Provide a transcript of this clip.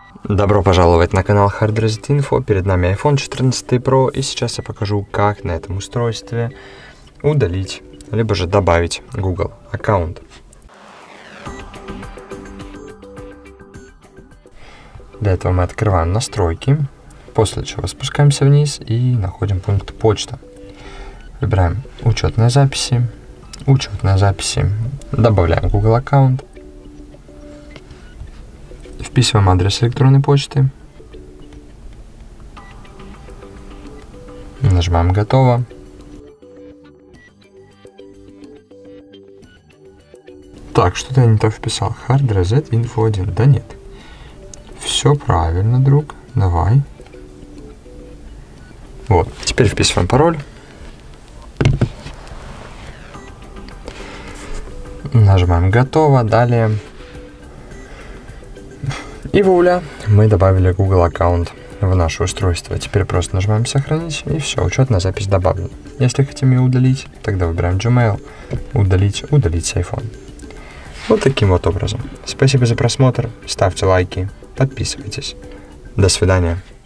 Добро пожаловать на канал Hard Reset Info. Перед нами iPhone 14 Pro, и сейчас я покажу, как на этом устройстве удалить, либо же добавить Google аккаунт. Для этого мы открываем настройки, после чего спускаемся вниз и находим пункт почта. Выбираем учетные записи, добавляем Google аккаунт. Вписываем адрес электронной почты. Нажимаем «Готово». Так, что-то я не так вписал. Hard Reset Info 1. Да нет. Все правильно, друг. Давай. Вот. Теперь вписываем пароль. Нажимаем «Готово». Далее. И вуаля, мы добавили Google аккаунт в наше устройство. Теперь просто нажимаем «Сохранить», и все, учетная запись добавлена. Если хотим ее удалить, тогда выбираем Gmail, удалить с iPhone. Вот таким вот образом. Спасибо за просмотр, ставьте лайки, подписывайтесь. До свидания.